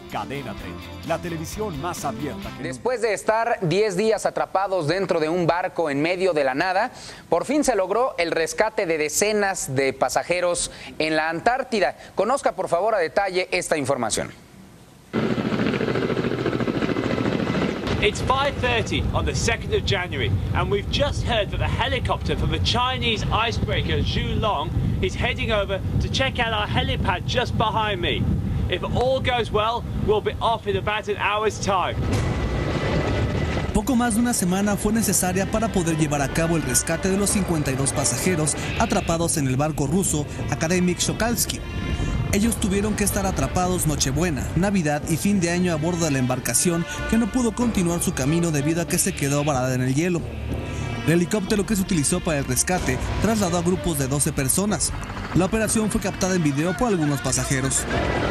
Cadena 30, la televisión más abierta que Después de estar 10 días atrapados dentro de un barco en medio de la nada, por fin se logró el rescate de decenas de pasajeros en la Antártida. Conozca por favor a detalle esta información. It's 5:30 on the 2nd of January, and we've just heard that the helicopter from the Chinese icebreaker Zhulong is heading over to check out our helipad just behind me. If all goes well, we'll be off in about an hour's time. Poco más de una semana fue necesaria para poder llevar a cabo el rescate de los 52 pasajeros atrapados en el barco ruso Akademik Chokalski. Ellos tuvieron que estar atrapados Nochebuena, Navidad y fin de año a bordo de la embarcación que no pudo continuar su camino debido a que se quedó varada en el hielo. El helicóptero que se utilizó para el rescate trasladó a grupos de 12 personas. La operación fue captada en video por algunos pasajeros.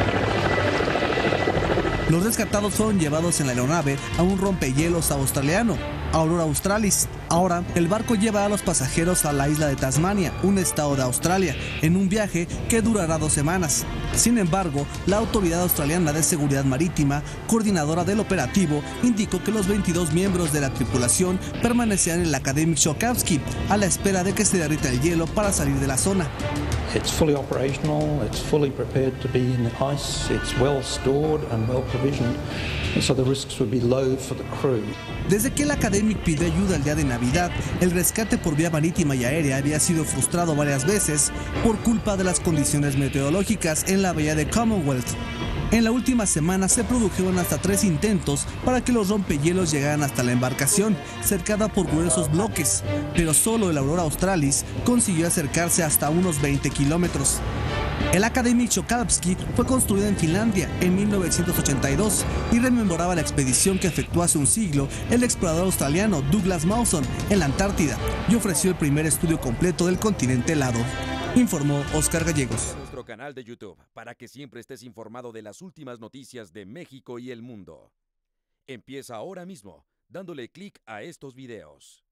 Los rescatados fueron llevados en la aeronave a un rompehielos australiano, Aurora Australis. Ahora, el barco lleva a los pasajeros a la isla de Tasmania, un estado de Australia, en un viaje que durará 2 semanas. Sin embargo, la Autoridad Australiana de Seguridad Marítima, coordinadora del operativo, indicó que los 22 miembros de la tripulación permanecían en la Akademik Chokalski a la espera de que se derrita el hielo para salir de la zona. It's fully operational, it's fully prepared to be in the ice, it's well stored and well provisioned, and so the risks would be low for the crew. Desde que el Akademik pidió ayuda el día de Navidad, el rescate por vía marítima y aérea había sido frustrado varias veces por culpa de las condiciones meteorológicas en la bahía de Commonwealth. En la última semana se produjeron hasta 3 intentos para que los rompehielos llegaran hasta la embarcación, cercada por gruesos bloques, pero solo el Aurora Australis consiguió acercarse hasta unos 20 kilómetros. El Akademik Chokalski fue construido en Finlandia en 1982 y rememoraba la expedición que efectuó hace un siglo el explorador australiano Douglas Mawson en la Antártida y ofreció el primer estudio completo del continente helado. Informó Oscar Gallegos. Nuestro canal de YouTube para que siempre estés informado de las últimas noticias de México y el mundo. Empieza ahora mismo dándole clic a estos videos.